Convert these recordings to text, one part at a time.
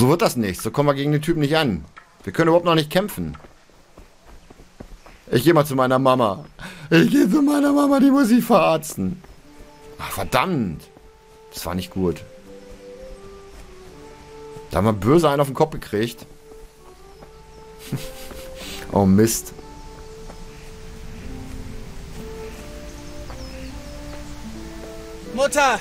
So wird das nicht. So kommen wir gegen den Typen nicht an. Wir können überhaupt noch nicht kämpfen. Ich gehe mal zu meiner Mama. Ich gehe zu meiner Mama, die muss ich verarzten. Ach, verdammt. Das war nicht gut. Da haben wir böse einen auf den Kopf gekriegt. Oh Mist. Mutter!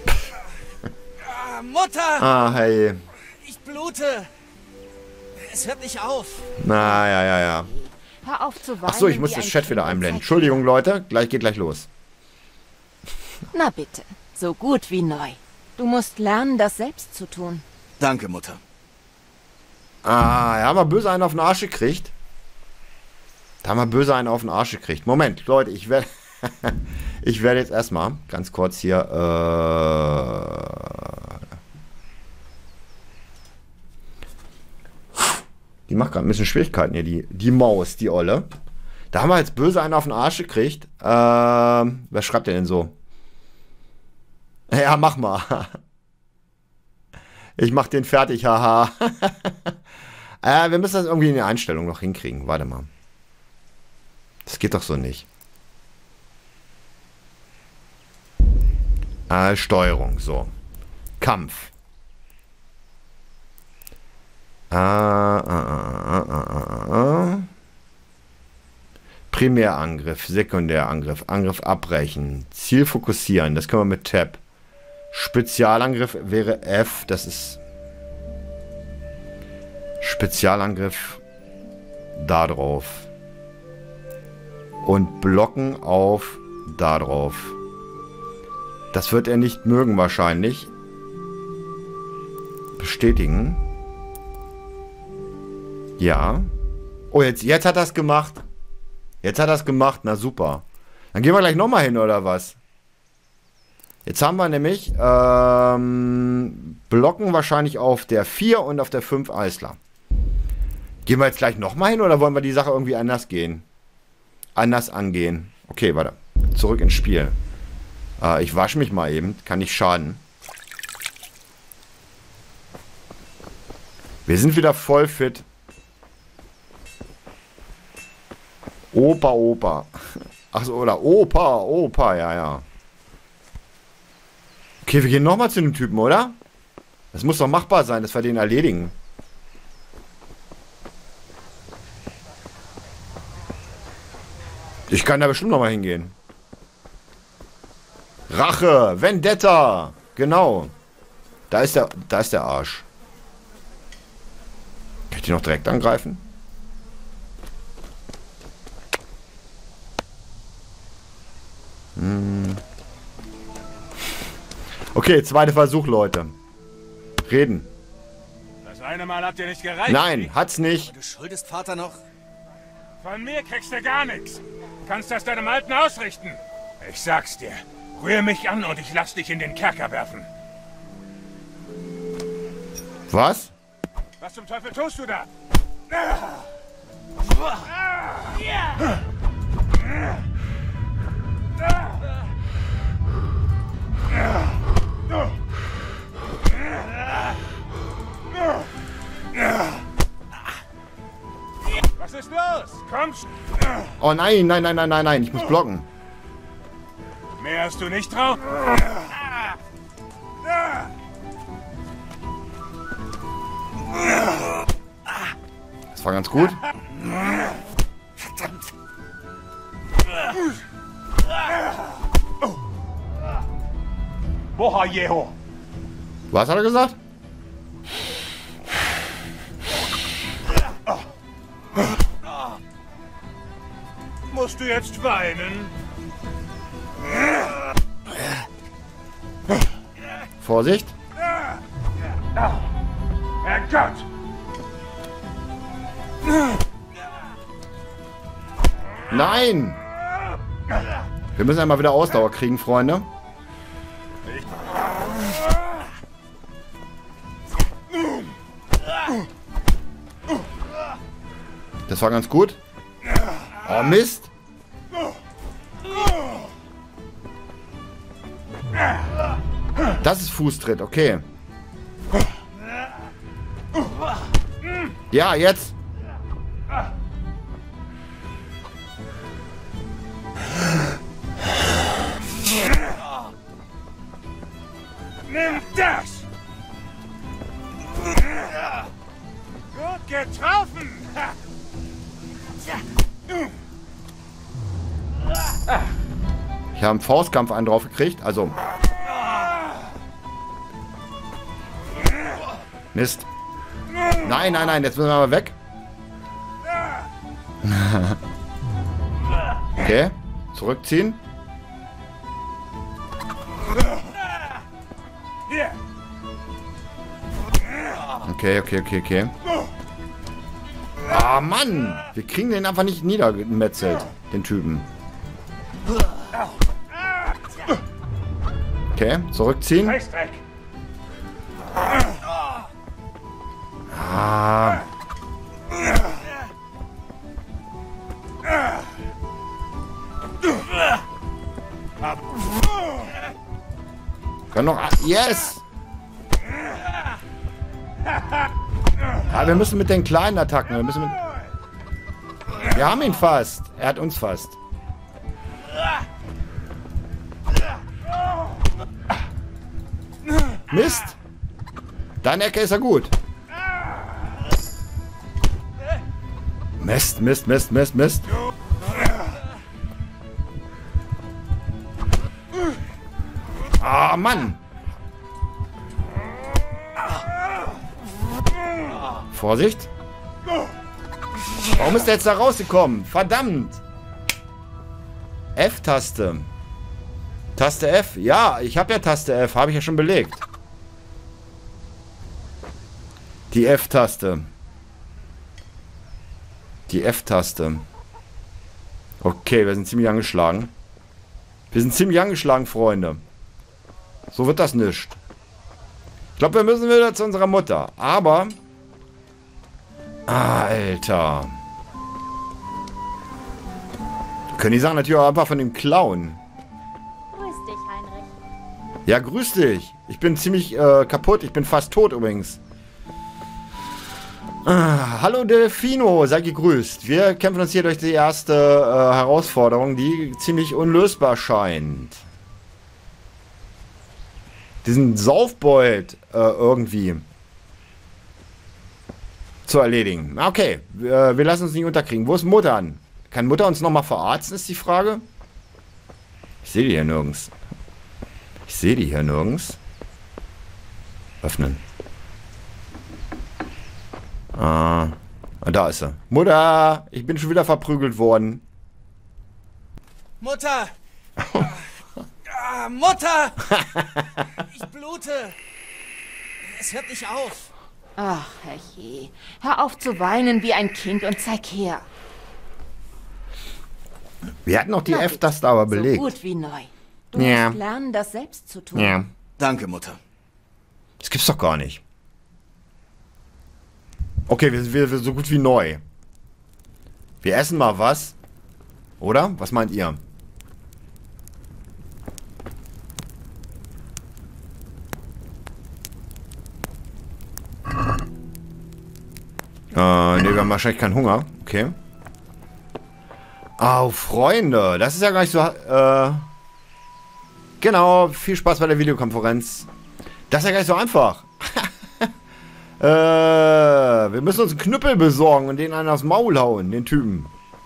Mutter! Ah, hey. Ich blute! Es hört nicht auf. Na, ja. Hör auf zu weinen. Achso, ich muss das Chat wieder einblenden. Entschuldigung, Leute. Geht gleich los. Na bitte. So gut wie neu. Du musst lernen, das selbst zu tun. Danke, Mutter. Ah, ja, haben wir böse einen auf den Arsch gekriegt. Da haben wir böse einen auf den Arsch gekriegt. Moment, Leute, ich werde... ich werde jetzt erstmal ganz kurz hier... Die macht gerade ein bisschen Schwierigkeiten hier, die Maus, die Olle. Da haben wir jetzt böse einen auf den Arsch gekriegt. Wer schreibt denn so? Ja, mach mal. Ich mach den fertig, haha. Wir müssen das irgendwie in die Einstellung noch hinkriegen. Warte mal. Das geht doch so nicht. Steuerung, so. Kampf. Primärangriff, Sekundärangriff, Angriff abbrechen, Ziel fokussieren, das können wir mit Tab. Spezialangriff wäre F, das ist Spezialangriff da drauf. Und blocken auf da drauf. Das wird er nicht mögen wahrscheinlich. Bestätigen. Ja. Oh, jetzt hat er es gemacht. Jetzt hat er es gemacht. Na super. Dann gehen wir gleich nochmal hin, oder was? Jetzt haben wir nämlich blocken wahrscheinlich auf der 4 und auf der 5 Eisler. Gehen wir jetzt gleich nochmal hin, oder wollen wir die Sache irgendwie anders gehen? Anders angehen. Okay, warte. Zurück ins Spiel. Ich wasche mich mal eben. Kann nicht schaden. Wir sind wieder voll fit. Opa. Achso, oder Opa, ja. Okay, wir gehen nochmal zu dem Typen, oder? Das muss doch machbar sein, dass wir den erledigen. Ich kann da bestimmt nochmal hingehen. Rache, Vendetta. Genau. Da ist der Arsch. Kann ich den noch direkt angreifen? Okay, zweiter Versuch, Leute. Reden. Das eine Mal hat dir nicht gereicht. Nein, hat's nicht. Du schuldest Vater noch? Von mir kriegst du gar nichts. Kannst das deinem Alten ausrichten. Ich sag's dir. Rühr mich an und ich lass dich in den Kerker werfen. Was? Was zum Teufel tust du da? Was ist los? Komm! Oh nein, ich muss blocken. Mehr hast du nicht drauf? Das war ganz gut. Verdammt. Boha Jeho. Was hat er gesagt? Musst du jetzt weinen? Vorsicht. Herrgott! Nein! Wir müssen einmal wieder Ausdauer kriegen, Freunde. Das war ganz gut. Oh, Mist. Das ist Fußtritt, okay. Ja, jetzt. Nimm das! Gut getroffen! Ich habe einen Faustkampf einen drauf gekriegt. Also. Mist. Nein, nein, nein. Jetzt müssen wir mal weg. Okay. Zurückziehen. Hier! Okay, okay, okay, okay. Ah, Mann! Wir kriegen den einfach nicht niedergemetzelt, den Typen. Okay, zurückziehen. Scheißdreck! Ah. Kann noch... Yes! Ah, wir müssen mit den kleinen Attacken. Wir haben ihn fast. Er hat uns fast. Mist! Deine Ecke ist ja gut. Mist, Mist, Mist, Mist, Mist. Ah, Mann! Vorsicht! Warum ist der jetzt da rausgekommen? Verdammt! F-Taste. Taste F. Ja, ich habe ja Taste F. Habe ich ja schon belegt. Die F-Taste. Die F-Taste. Okay, wir sind ziemlich angeschlagen. Wir sind ziemlich angeschlagen, Freunde. So wird das nicht. Ich glaube, wir müssen wieder zu unserer Mutter. Aber... Alter. Wir können die Sachen natürlich auch einfach von dem klauen. Grüß dich, Heinrich. Ja, grüß dich. Ich bin ziemlich kaputt. Ich bin fast tot übrigens. Hallo Delfino, sei gegrüßt. Wir kämpfen uns hier durch die erste Herausforderung, die ziemlich unlösbar scheint. Diesen Saufbold irgendwie zu erledigen. Okay, wir lassen uns nicht unterkriegen. Wo ist Mutter? Kann Mutter uns nochmal verarzten, ist die Frage. Ich sehe die hier nirgends. Ich sehe die hier nirgends. Öffnen. Ah, da ist sie. Mutter, ich bin schon wieder verprügelt worden. Mutter! Mutter! Ich blute! Es hört nicht auf. Ach, herrje. Hör auf zu weinen wie ein Kind und zeig her. Wir hatten noch die Na F-Taste aber belegt. So gut wie neu. Du Ja. musst lernen, das selbst zu tun. Ja. Danke, Mutter. Das gibt's doch gar nicht. Okay, wir sind so gut wie neu. Wir essen mal was. Oder? Was meint ihr? Ne, wir haben wahrscheinlich keinen Hunger. Okay. Oh, Freunde. Das ist ja gar nicht so... genau, viel Spaß bei der Videokonferenz. Das ist ja gar nicht so einfach. Wir müssen uns einen Knüppel besorgen und den einen aufs Maul hauen, den Typen.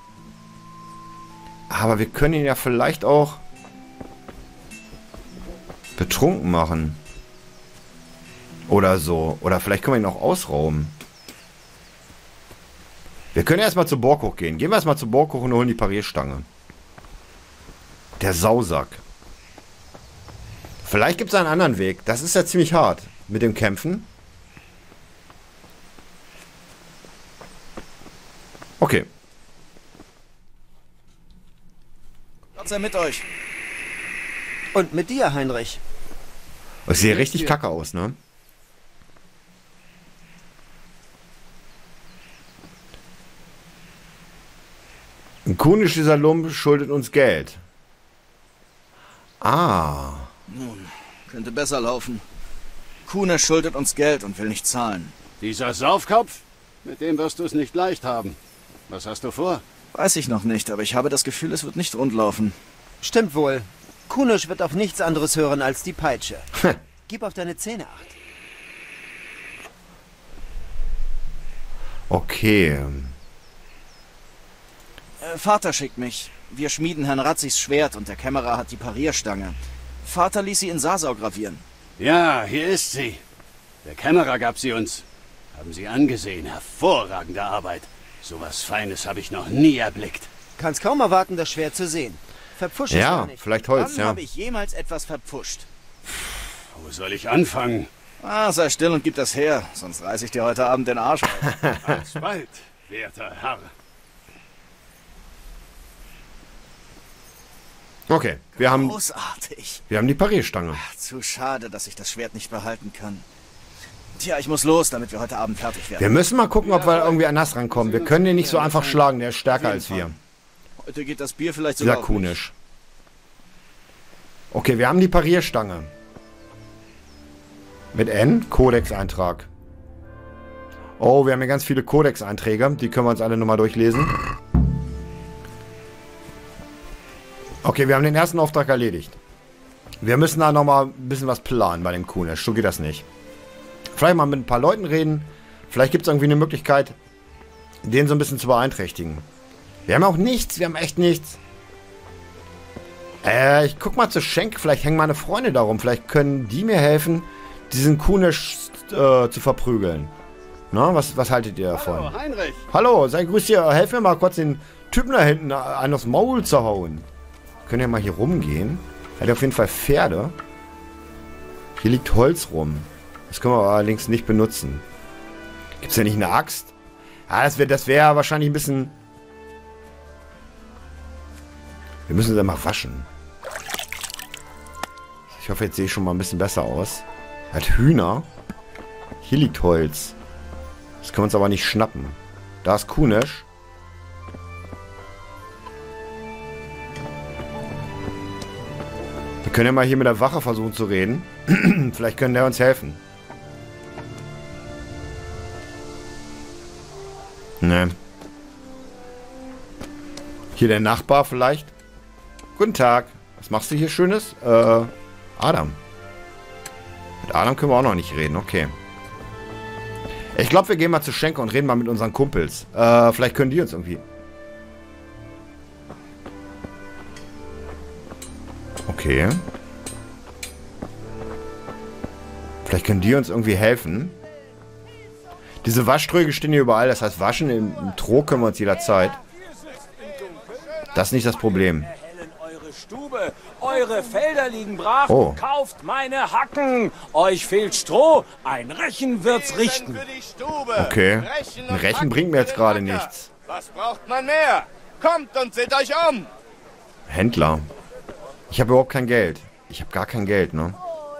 Aber wir können ihn ja vielleicht auch betrunken machen. Oder so. Oder vielleicht können wir ihn auch ausrauben. Wir können erstmal zu Borghoch gehen. Gehen wir erstmal zu Borghoch und holen die Parierstange. Der Sausack. Vielleicht gibt es einen anderen Weg. Das ist ja ziemlich hart mit dem Kämpfen. Okay. Gott sei mit euch. Und mit dir, Heinrich. Das sieht richtig kacke aus, ne? Ein kunischer Lump schuldet uns Geld. Ah. Nun, könnte besser laufen. Kuhne schuldet uns Geld und will nicht zahlen. Dieser Saufkopf? Mit dem wirst du es nicht leicht haben. Was hast du vor? Weiß ich noch nicht, aber ich habe das Gefühl, es wird nicht rundlaufen. Stimmt wohl. Kunosch wird auf nichts anderes hören als die Peitsche. Gib auf deine Zähne acht. Okay. Vater schickt mich. Wir schmieden Herrn Ratzigs Schwert und der Kämmerer hat die Parierstange. Vater ließ sie in Sasau gravieren. Ja, hier ist sie. Der Kämmerer gab sie uns. Haben Sie angesehen. Hervorragende Arbeit. Sowas Feines habe ich noch nie erblickt. Kannst kaum erwarten, das Schwert zu sehen. Verpfuscht es Ja, gar nicht. vielleicht Holz, Wann ja. habe ich jemals etwas verpfuscht? Wo soll ich anfangen? Sei still und gib das her, sonst reiß ich dir heute Abend den Arsch auf. Alsbald, werter Herr. Okay, wir haben Großartig. die Parierstange. Zu schade, dass ich das Schwert nicht behalten kann. Tja, ich muss los, damit wir heute Abend fertig werden. Wir müssen mal gucken, ob wir irgendwie an Nass rankommen. Wir können den nicht so einfach schlagen, der ist stärker als wir. Heute geht das Bier vielleicht sogar Dieser auf mich. Kunosch. Okay, wir haben die Parierstange. Mit N, Kodex-Eintrag. Oh, wir haben hier ganz viele Kodex-Einträge. Die können wir uns alle nochmal durchlesen. Okay, wir haben den ersten Auftrag erledigt. Wir müssen da nochmal ein bisschen was planen bei dem Kunosch. So geht das nicht. Vielleicht mal mit ein paar Leuten reden. Vielleicht gibt es irgendwie eine Möglichkeit, den so ein bisschen zu beeinträchtigen. Wir haben auch nichts. Wir haben echt nichts. Ich guck mal zu Schenk. Vielleicht hängen meine Freunde darum. Vielleicht können die mir helfen, diesen Kunosch zu verprügeln. Na, was haltet ihr davon? Hallo, Heinrich. Hallo, sei grüß hier. Helf mir mal kurz den Typen da hinten an das Maul zu hauen. Können ja mal hier rumgehen. Er hat auf jeden Fall Pferde. Hier liegt Holz rum. Das können wir allerdings nicht benutzen. Gibt es ja nicht eine Axt? Ah, das wäre wahrscheinlich ein bisschen... Wir müssen sie mal waschen. Ich hoffe, jetzt sehe ich schon mal ein bisschen besser aus. Er hat Hühner. Hier liegt Holz. Das können wir uns aber nicht schnappen. Da ist Kunosch. Wir können ja mal hier mit der Wache versuchen zu reden. Vielleicht können der uns helfen. Ne. Hier der Nachbar vielleicht. Guten Tag. Was machst du hier Schönes? Adam. Mit Adam können wir auch noch nicht reden. Okay. Ich glaube, wir gehen mal zu Schenker und reden mal mit unseren Kumpels. Vielleicht können die uns irgendwie... Okay. Vielleicht können die uns irgendwie helfen. Diese Waschtröge stehen hier überall. Das heißt, waschen im Trog können wir uns jederzeit. Das ist nicht das Problem. Eure Stube, eure Felder liegen brach. Oh. Kauft meine Hacken. Euch fehlt Stroh. Ein Rechen wird's richten. Okay. Ein Rechen bringt mir jetzt gerade nichts. Was braucht man mehr? Kommt und seht euch um. Händler. Ich habe überhaupt kein Geld. Ich habe gar kein Geld, ne?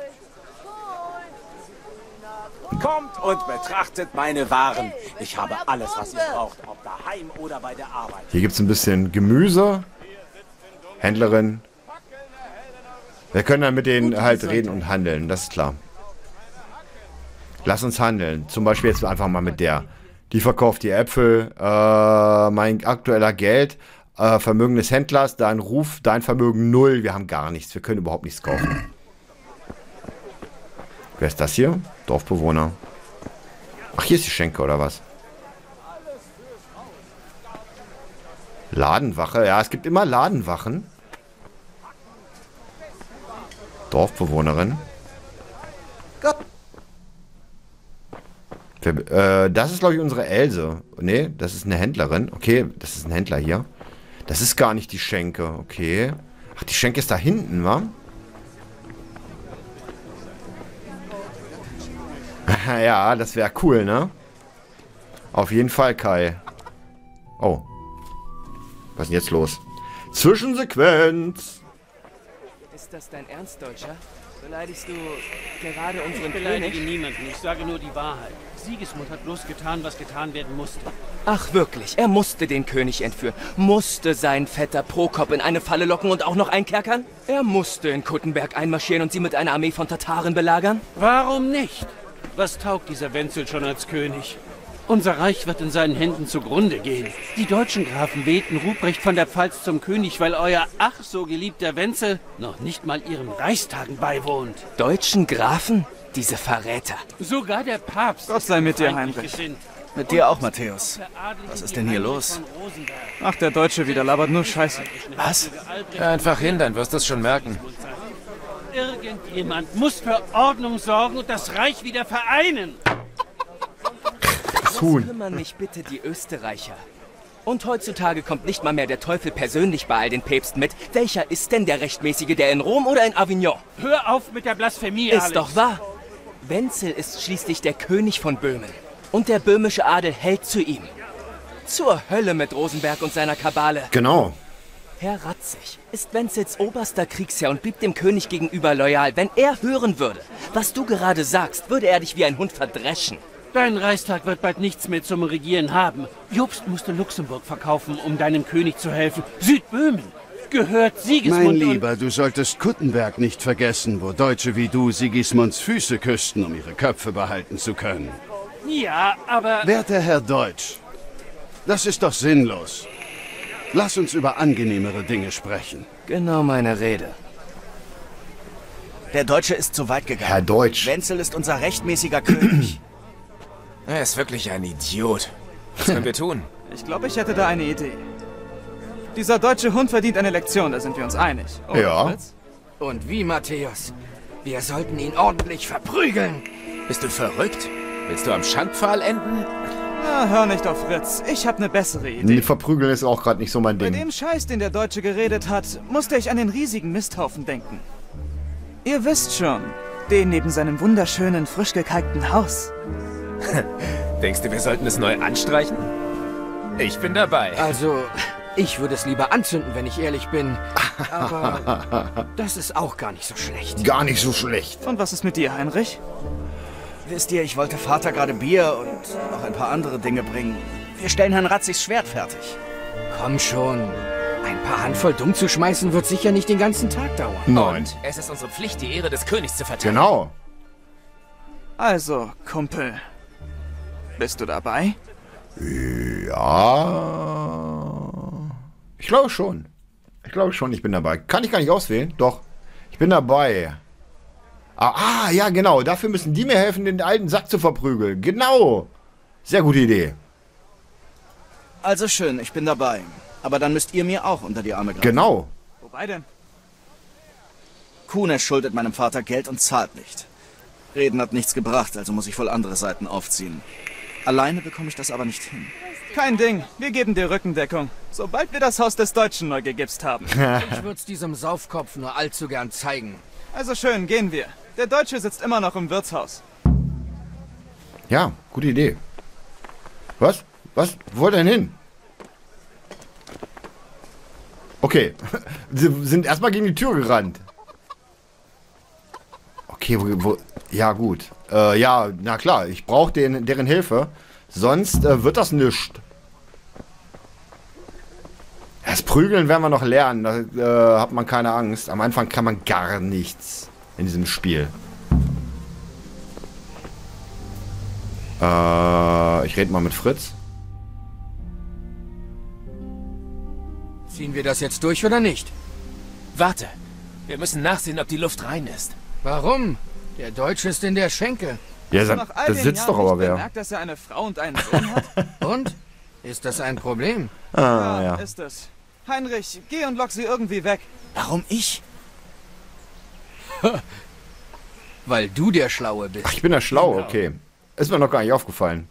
Kommt und betrachtet meine Waren. Ich habe alles, was ihr braucht, ob daheim oder bei der Arbeit. Hier gibt es ein bisschen Gemüse. Händlerin. Wir können dann mit denen halt reden und handeln, das ist klar. Lass uns handeln. Zum Beispiel jetzt einfach mal mit der. Die verkauft die Äpfel. Mein aktueller Geld. Vermögen des Händlers. Dein Ruf, dein Vermögen 0. Wir haben gar nichts. Wir können überhaupt nichts kaufen. Wer ist das hier? Dorfbewohner. Ach, hier ist die Schenke, oder was? Ladenwache. Ja, es gibt immer Ladenwachen. Dorfbewohnerin. Das ist, glaube ich, unsere Else. Nee, das ist eine Händlerin. Okay, das ist ein Händler hier. Das ist gar nicht die Schenke. Okay. Ach, die Schenke ist da hinten, wa? Ja, das wäre cool, ne? Auf jeden Fall, Kai. Oh. Was ist denn jetzt los? Zwischensequenz. Ist das dein Ernst, Deutscher? Beleidigst du gerade unseren Ich beleidige König? niemanden, ich sage nur die Wahrheit. Sigismund hat bloß getan, was getan werden musste. Ach wirklich, er musste den König entführen. Musste seinen Vetter Prokop in eine Falle locken und auch noch einkerkern? Er musste in Kuttenberg einmarschieren und sie mit einer Armee von Tataren belagern? Warum nicht? Was taugt dieser Wenzel schon als König? Unser Reich wird in seinen Händen zugrunde gehen. Die deutschen Grafen wählten Ruprecht von der Pfalz zum König, weil euer ach so geliebter Wenzel noch nicht mal ihren Reichstagen beiwohnt. Deutschen Grafen? Diese Verräter. Sogar der Papst. Gott sei mit dir, Heinrich. Mit dir auch, Matthäus. Was ist denn hier los? Ach, der Deutsche wieder labert nur Scheiße. Was? Hör einfach hin, dann wirst du es schon merken. Irgendjemand muss für Ordnung sorgen und das Reich wieder vereinen. Kümmern mich bitte die Österreicher. Und heutzutage kommt nicht mal mehr der Teufel persönlich bei all den Päpsten mit. Welcher ist denn der Rechtmäßige, der in Rom oder in Avignon? Hör auf mit der Blasphemie, Ist Alex. doch wahr. Wenzel ist schließlich der König von Böhmen. Und der böhmische Adel hält zu ihm. Zur Hölle mit Rosenberg und seiner Kabale. Genau. Herr Ratzig ist Wenzels oberster Kriegsherr und blieb dem König gegenüber loyal. Wenn er hören würde, was du gerade sagst, würde er dich wie ein Hund verdreschen. Dein Reichstag wird bald nichts mehr zum Regieren haben. Jobst musste Luxemburg verkaufen, um deinem König zu helfen. Südböhmen gehört Sigismund. Mein Lieber, du solltest Kuttenberg nicht vergessen, wo Deutsche wie du Sigismunds Füße küssten, um ihre Köpfe behalten zu können. Ja, aber... Werter Herr Deutsch, das ist doch sinnlos. Lass uns über angenehmere Dinge sprechen. Genau meine Rede. Der Deutsche ist zu weit gegangen. Herr Deutsch. Wenzel ist unser rechtmäßiger König. Er ist wirklich ein Idiot. Was können wir tun? Ich glaube, ich hätte da eine Idee. Dieser deutsche Hund verdient eine Lektion, da sind wir uns einig. Oh, Ja. Fritz? Und wie, Matthäus? Wir sollten ihn ordentlich verprügeln. Bist du verrückt? Willst du am Schandpfahl enden? Na, hör nicht auf Fritz. Ich habe eine bessere Idee. Verprügeln ist auch gerade nicht so mein Bei Ding. dem Scheiß, den der Deutsche geredet hat, musste ich an den riesigen Misthaufen denken. Ihr wisst schon, den neben seinem wunderschönen, frisch gekalkten Haus. Denkst du, wir sollten es neu anstreichen? Ich bin dabei. Also, ich würde es lieber anzünden, wenn ich ehrlich bin. Aber das ist auch gar nicht so schlecht. Gar nicht so schlecht. Und was ist mit dir, Heinrich? Wisst ihr, ich wollte Vater gerade Bier und noch ein paar andere Dinge bringen. Wir stellen Herrn Ratzigs Schwert fertig. Komm schon. Ein paar Handvoll dumm zu schmeißen wird sicher nicht den ganzen Tag dauern. Nein. Und es ist unsere Pflicht, die Ehre des Königs zu verteidigen. Genau. Also, Kumpel. Bist du dabei? Ja. Ich glaube schon. Ich bin dabei. Kann ich gar nicht auswählen? Doch. Ich bin dabei. Ja, genau. Dafür müssen die mir helfen, den alten Sack zu verprügeln. Genau. Sehr gute Idee. Also schön, ich bin dabei. Aber dann müsst ihr mir auch unter die Arme greifen. Genau. Wobei denn? Kuhne schuldet meinem Vater Geld und zahlt nicht. Reden hat nichts gebracht, also muss ich wohl andere Seiten aufziehen. Alleine bekomme ich das aber nicht hin. Kein Ding, wir geben dir Rückendeckung, sobald wir das Haus des Deutschen neu gegipst haben. Ich würde es diesem Saufkopf nur allzu gern zeigen. Also schön, gehen wir. Der Deutsche sitzt immer noch im Wirtshaus. Ja, gute Idee. Was? Wo denn hin? Okay. Sie sind erstmal gegen die Tür gerannt. Okay, wo ja, gut. Ja, na klar, ich brauche deren Hilfe. Sonst wird das nichts. Das Prügeln werden wir noch lernen. Da hat man keine Angst. Am Anfang kann man gar nichts in diesem Spiel. Ich rede mal mit Fritz. Ziehen wir das jetzt durch oder nicht? Warte. Wir müssen nachsehen, ob die Luft rein ist. Warum? Der Deutsche ist in der Schenke. Ja, Nach all da den sitzt Jahren doch aber nicht wer. bemerkt, dass er eine Frau und einen Sohn hat? Und? Ist das ein Problem? Ja. Ist es. Heinrich, geh und lock sie irgendwie weg. Warum ich? Weil du der Schlaue bist. Ach, ich bin der Schlaue, okay. Ist mir noch gar nicht aufgefallen.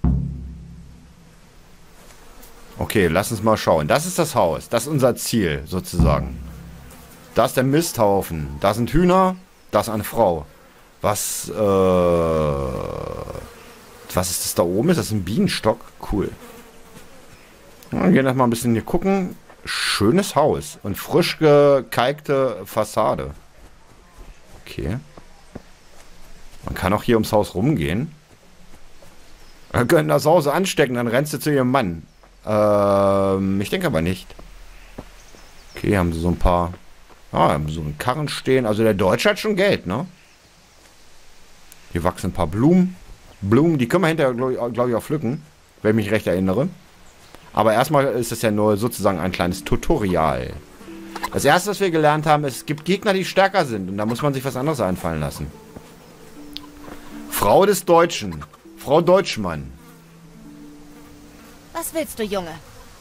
Okay, lass uns mal schauen. Das ist das Haus. Das ist unser Ziel, sozusagen. Da ist der Misthaufen. Da sind Hühner. Da ist eine Frau. Was ist das da oben? Ist das ein Bienenstock? Cool. Ja, wir gehen erstmal ein bisschen hier gucken. Schönes Haus. Und frisch gekalkte Fassade. Okay. Man kann auch hier ums Haus rumgehen. Wir können das Haus anstecken, dann rennst du zu ihrem Mann. Ich denke aber nicht. Okay, haben sie so ein paar... haben so einen Karren stehen. Also der Deutsche hat schon Geld, ne? Hier wachsen ein paar Blumen. Die können wir hinterher, glaube ich, auch pflücken. wenn ich mich recht erinnere. Aber erstmal ist es ja nur sozusagen ein kleines Tutorial. Das erste, was wir gelernt haben, ist, es gibt Gegner, die stärker sind. Und da muss man sich was anderes einfallen lassen. Frau des Deutschen. Frau Deutschmann. Was willst du, Junge?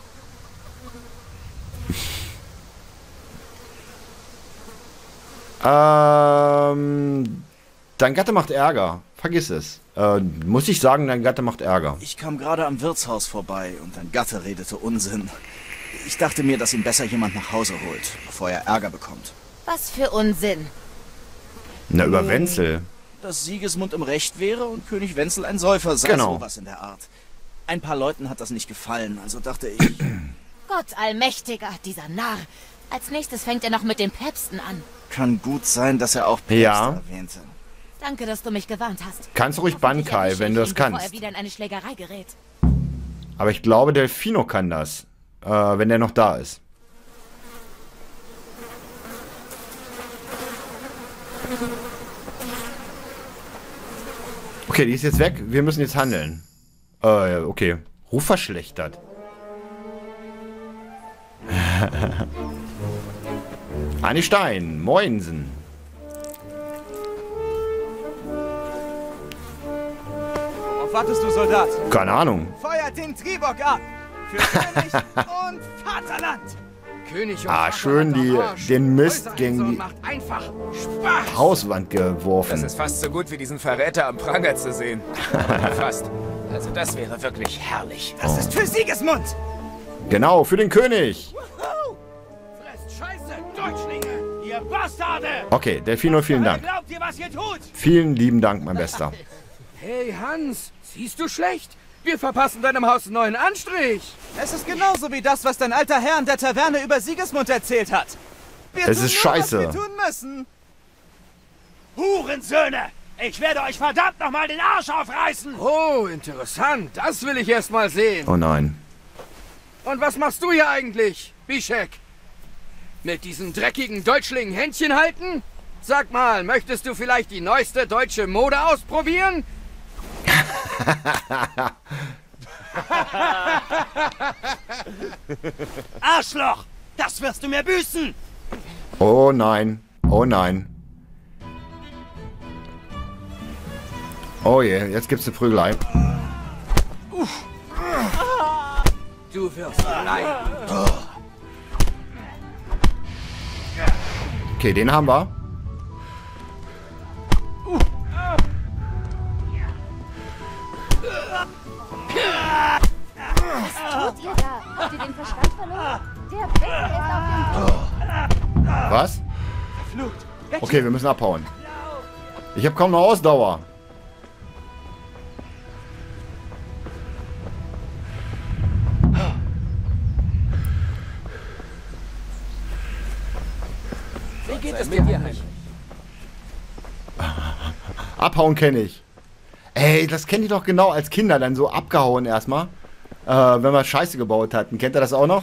Dein Gatte macht Ärger. Vergiss es. Muss ich sagen, dein Gatte macht Ärger. Ich kam gerade am Wirtshaus vorbei und dein Gatte redete Unsinn. Ich dachte mir, dass ihn besser jemand nach Hause holt, bevor er Ärger bekommt. Was für Unsinn. Na, über Wenzel. Dass Sigismund im Recht wäre und König Wenzel ein Säufer sei, genau. Sowas in der Art. Ein paar Leuten hat das nicht gefallen, also dachte ich... Gott allmächtiger, dieser Narr. Als nächstes fängt er noch mit den Päpsten an. Kann gut sein, dass er auch Päpste erwähnte. Danke, dass du mich gewarnt hast. Kannst du ruhig bannen, Kai, wenn du das kannst. Bevor er wieder in eine Schlägerei gerät. Aber ich glaube, Delfino kann das, wenn der noch da ist. Okay, die ist jetzt weg. Wir müssen jetzt handeln. Okay. Ruf verschlechtert. Anni Stein, Moinsen. Worauf wartest du, Soldat? Keine Ahnung. Feuert den Tribock ab! Für König und Vaterland! König und schön den Mist gegen die Hauswand geworfen. Das ist fast so gut wie diesen Verräter am Pranger zu sehen. Fast. Also das wäre wirklich herrlich. Das ist für Sigismund! Genau, für den König. Fresst Scheiße, Deutschlinge! Ihr Bastarde! Okay, Delfino, vielen Dank. Glaubt ihr, was ihr tut? Vielen lieben Dank, mein Bester. Hey Hans, siehst du schlecht? Wir verpassen deinem Haus einen neuen Anstrich. Es ist genauso wie das, was dein alter Herr in der Taverne über Sigismund erzählt hat. Es ist scheiße. Was wir tun müssen. Hurensöhne! Ich werde euch verdammt nochmal den Arsch aufreißen! Oh, interessant. Das will ich erst mal sehen. Oh nein. Und was machst du hier eigentlich, Bischek? Mit diesen dreckigen Deutschlingen Händchen halten? Sag mal, möchtest du vielleicht die neueste deutsche Mode ausprobieren? Arschloch! Das wirst du mir büßen! Oh nein. Oh nein. Oh je, jetzt gibt's eine Prügelei. Du wirst leiden. Okay, den haben wir. Was tut ihr da? Habt ihr den Verstand verloren? Der Wenzel ist auf dem Boden. Was? Okay, wir müssen abhauen. Ich habe kaum noch Ausdauer. Wie geht es dir hier, Heinrich? Abhauen kenne ich. Ey, das kennt ihr doch genau als Kinder, dann so abgehauen erstmal. Wenn wir Scheiße gebaut hatten. Kennt ihr das auch noch?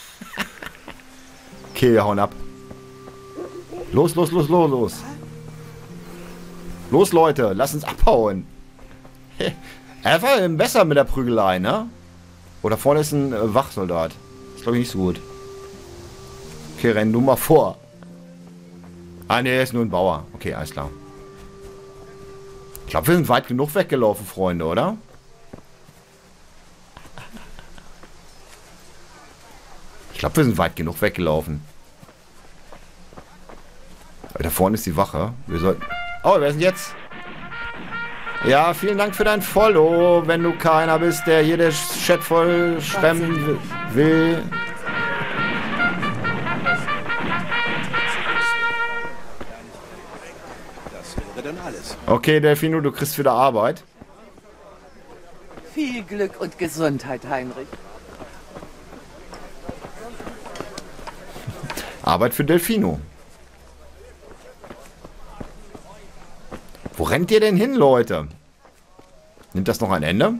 Okay, wir hauen ab. Los, los, los, los, los. Los, Leute, lass uns abhauen. Einfach besser mit der Prügelei, ne? Oder vorne ist ein Wachsoldat. Ist, glaube ich, nicht so gut. Okay, renn du mal vor. Ah, ne, er ist nur ein Bauer. Okay, alles klar. Ich glaube, wir sind weit genug weggelaufen, Freunde, oder? Ich glaube, wir sind weit genug weggelaufen. Da vorne ist die Wache. Wir sollten... Oh, wer ist denn jetzt? Ja, vielen Dank für dein Follow, wenn du keiner bist, der jede Chat voll spammen will. Das wäre dann alles. Okay, Delfino, du kriegst wieder Arbeit. Viel Glück und Gesundheit, Heinrich. Arbeit für Delfino. Wo rennt ihr denn hin, Leute? Nimmt das noch ein Ende?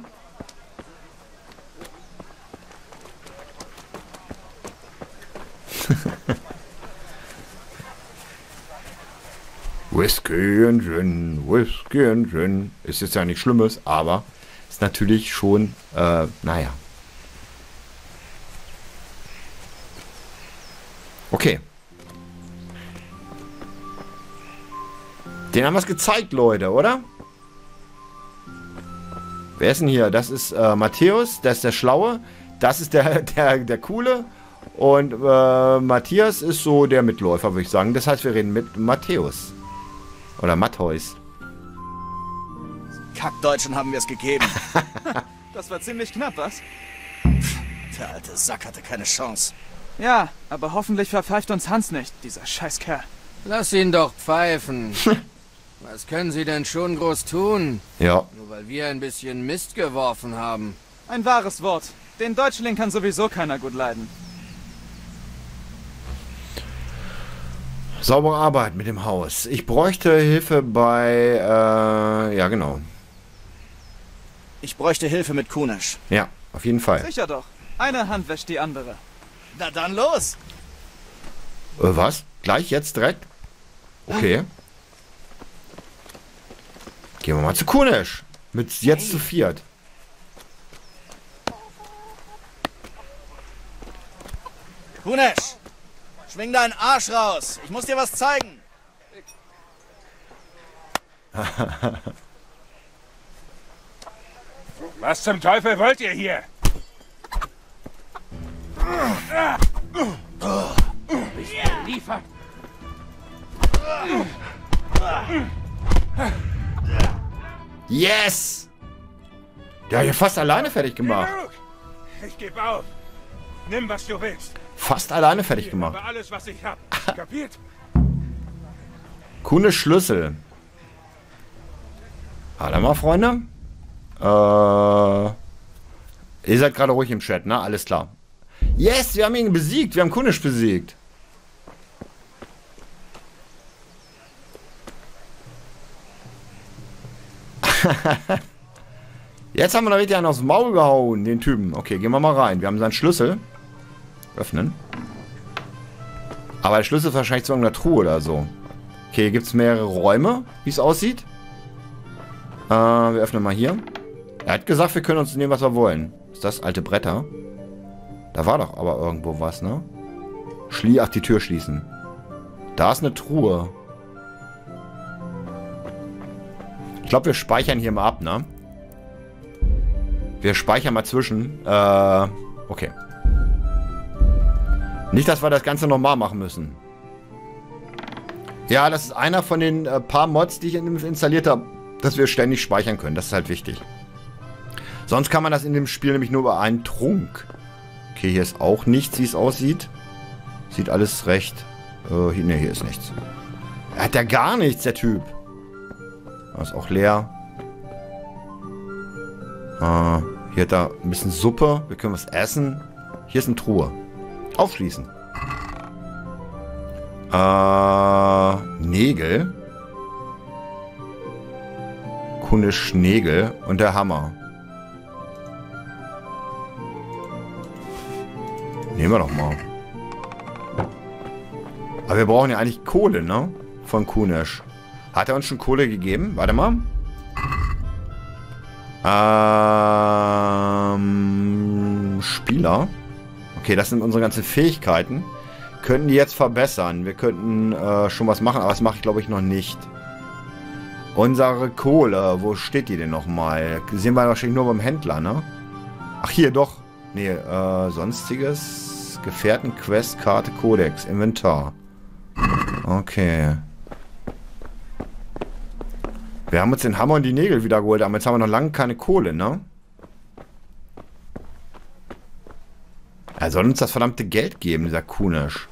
Whisky and Gin, Whisky and Gin. Ist jetzt ja nichts Schlimmes, aber ist natürlich schon, naja. Okay. Den haben wir es gezeigt, Leute, oder? Wer ist denn hier? Das ist Matthäus, das ist der Schlaue. Das ist der Coole. Und Matthias ist so der Mitläufer, würde ich sagen. Das heißt, wir reden mit Matthäus. Oder Matthäus. Kackdeutschen haben wir es gegeben. Das war ziemlich knapp, was? Der alte Sack hatte keine Chance. Ja, aber hoffentlich verpfeift uns Hans nicht, dieser Scheißkerl. Lass ihn doch pfeifen. Was können Sie denn schon groß tun? Ja. Nur weil wir ein bisschen Mist geworfen haben. Ein wahres Wort. Den Deutschling kann sowieso keiner gut leiden. Saubere Arbeit mit dem Haus. Ich bräuchte Hilfe bei, ja genau. Ich bräuchte Hilfe mit Kunesch. Ja, auf jeden Fall. Sicher doch. Eine Hand wäscht die andere. Na dann los. Was? Gleich jetzt direkt? Okay. Gehen wir mal zu Kunesch. Mit jetzt zu viert. Kunesch, schwing deinen Arsch raus. Ich muss dir was zeigen. Was zum Teufel wollt ihr hier? Bist geliefert. Yes! Der hat ja fast alleine fertig gemacht. Ich gebe auf. Nimm, was du willst. Fast alleine fertig gemacht. Aber alles, was ich hab. Kapiert? Kunesch Schlüssel. Warte mal, Freunde. Ihr seid gerade ruhig im Chat, ne? Alles klar. Yes, wir haben ihn besiegt. Wir haben Kunesch besiegt. Jetzt haben wir noch richtig einen aufs Maul gehauen, den Typen. Okay, gehen wir mal rein. Wir haben seinen Schlüssel. Öffnen. Aber der Schlüssel ist wahrscheinlich zu irgendeiner Truhe oder so. Okay, hier gibt es mehrere Räume, wie es aussieht. Wir öffnen mal hier. Er hat gesagt, wir können uns nehmen, was wir wollen. Ist das alte Bretter? Da war doch aber irgendwo was, ne? Ach, die Tür schließen. Da ist eine Truhe. Ich glaube, wir speichern hier mal ab, ne? Wir speichern mal zwischen. Okay. Nicht, dass wir das Ganze nochmal machen müssen. Ja, das ist einer von den paar Mods, die ich installiert habe, dass wir ständig speichern können. Das ist halt wichtig. Sonst kann man das in dem Spiel nämlich nur über einen Trunk. Okay, hier ist auch nichts, wie es aussieht. Sieht alles recht... ne, hier ist nichts. Er hat ja gar nichts, der Typ. Das ist auch leer. Hier hat er ein bisschen Suppe. Wir können was essen. Hier ist eine Truhe. Aufschließen. Nägel. Kunesch Nägel und der Hammer. Nehmen wir doch mal. Aber wir brauchen ja eigentlich Kohle, ne? Von Kunesch. Hat er uns schon Kohle gegeben? Warte mal. Spieler. Okay, das sind unsere ganzen Fähigkeiten. Könnten die jetzt verbessern. Wir könnten schon was machen, aber das mache ich, glaube ich, noch nicht. Unsere Kohle. Wo steht die denn nochmal? Sehen wir wahrscheinlich nur beim Händler, ne? Ach, hier doch. Nee, sonstiges. Gefährten, Quest, Karte, Kodex, Inventar. Okay. Wir haben uns den Hammer und die Nägel wieder geholt, aber jetzt haben wir noch lange keine Kohle, ne? Er soll uns das verdammte Geld geben, dieser Kunesch.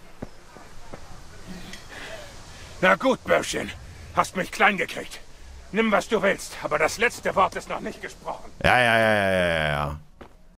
Na gut, Börschchen. Hast mich klein gekriegt. Nimm, was du willst, aber das letzte Wort ist noch nicht gesprochen. Ja.